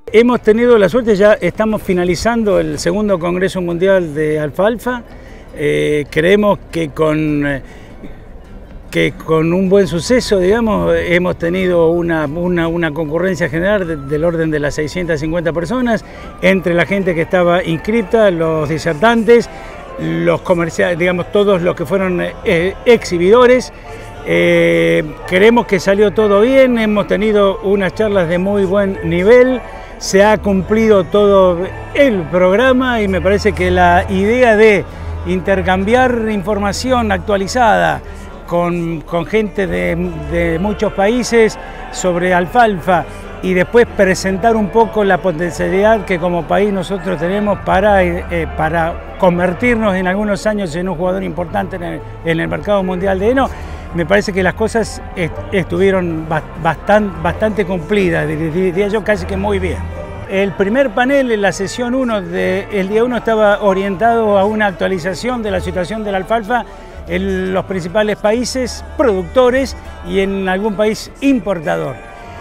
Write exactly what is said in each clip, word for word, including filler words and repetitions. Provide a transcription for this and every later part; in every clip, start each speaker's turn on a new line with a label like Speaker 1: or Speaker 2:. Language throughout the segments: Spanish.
Speaker 1: Hemos tenido la suerte, ya estamos finalizando el segundo Congreso Mundial de Alfalfa. Eh, creemos que con, que con un buen suceso, digamos, hemos tenido una, una, una concurrencia general de, del orden de las seiscientas cincuenta personas, entre la gente que estaba inscripta, los disertantes, los comerciales, digamos, todos los que fueron eh, exhibidores. Eh, creemos que salió todo bien, hemos tenido unas charlas de muy buen nivel. Se ha cumplido todo el programa y me parece que la idea de intercambiar información actualizada con, con gente de, de muchos países sobre alfalfa y después presentar un poco la potencialidad que como país nosotros tenemos para, eh, para convertirnos en algunos años en un jugador importante en el, en el mercado mundial de heno, me parece que las cosas est estuvieron bastante, bastante cumplidas, diría yo casi que muy bien. El primer panel en la sesión uno del día uno estaba orientado a una actualización de la situación de la alfalfa en los principales países productores y en algún país importador.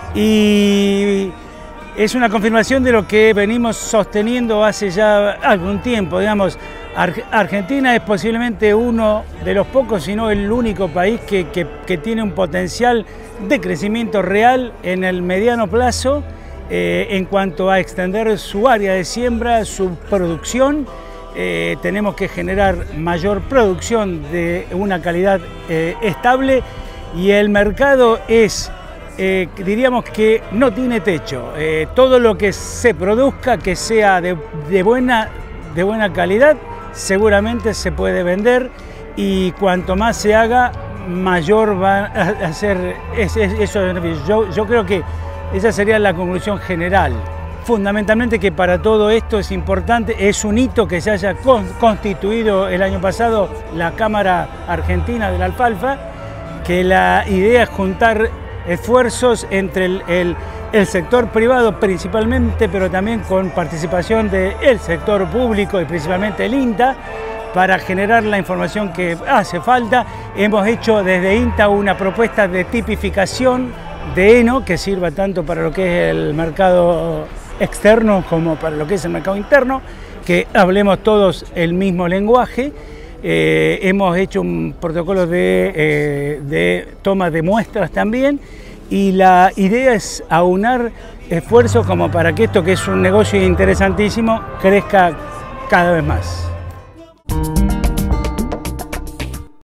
Speaker 1: Y es una confirmación de lo que venimos sosteniendo hace ya algún tiempo, digamos. Argentina es posiblemente uno de los pocos, si no el único país que, que, que tiene un potencial de crecimiento real en el mediano plazo eh, en cuanto a extender su área de siembra, su producción. Eh, tenemos que generar mayor producción de una calidad eh, estable y el mercado es, eh, diríamos que no tiene techo. Eh, todo lo que se produzca, que sea de, de, buena, de buena calidad, seguramente se puede vender y cuanto más se haga, mayor va a ser eso. Yo, yo creo que esa sería la conclusión general. Fundamentalmente que para todo esto es importante, es un hito que se haya constituido el año pasado la Cámara Argentina de la Alfalfa, que la idea es juntar esfuerzos entre el, el el sector privado principalmente, pero también con participación del sector público y principalmente el INTA, para generar la información que hace falta. Hemos hecho desde INTA una propuesta de tipificación de heno que sirva tanto para lo que es el mercado externo como para lo que es el mercado interno, que hablemos todos el mismo lenguaje. Eh, hemos hecho un protocolo de, eh, de toma de muestras también. Y la idea es aunar esfuerzos como para que esto, que es un negocio interesantísimo, crezca cada vez más.